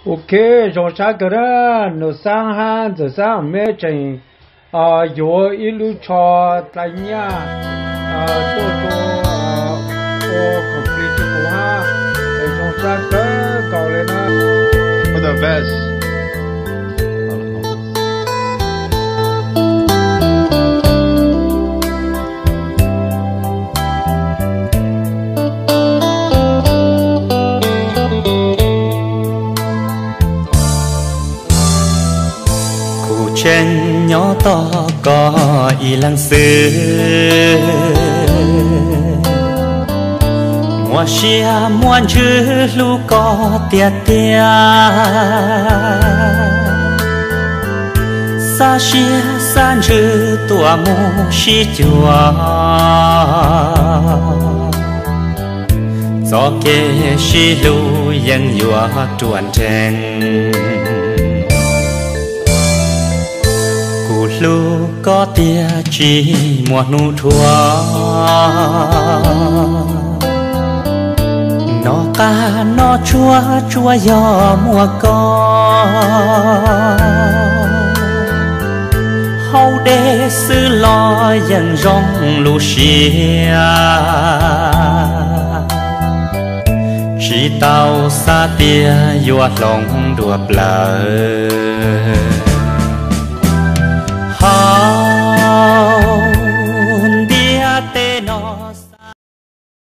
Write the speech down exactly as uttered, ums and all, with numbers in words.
ok rồi sao cái đó nó sang han rồi sang mấy chuyện à yo ilu cho tay nha à to to o complete của ha rồi sao cái câu lên nó for the best trên nhỏ to có y lăng xứ mùa xia muôn chữ lu có tia tia xa xia san chữ tua mu xí chùa gió kê xí lu yên yua tuần trên lu có tia chỉ mùa nụ thua nó ca nó chua chua gió mùa có hậu đê sư lo dần rong lu xia chỉ tao xa tia vua lòng đùa bờ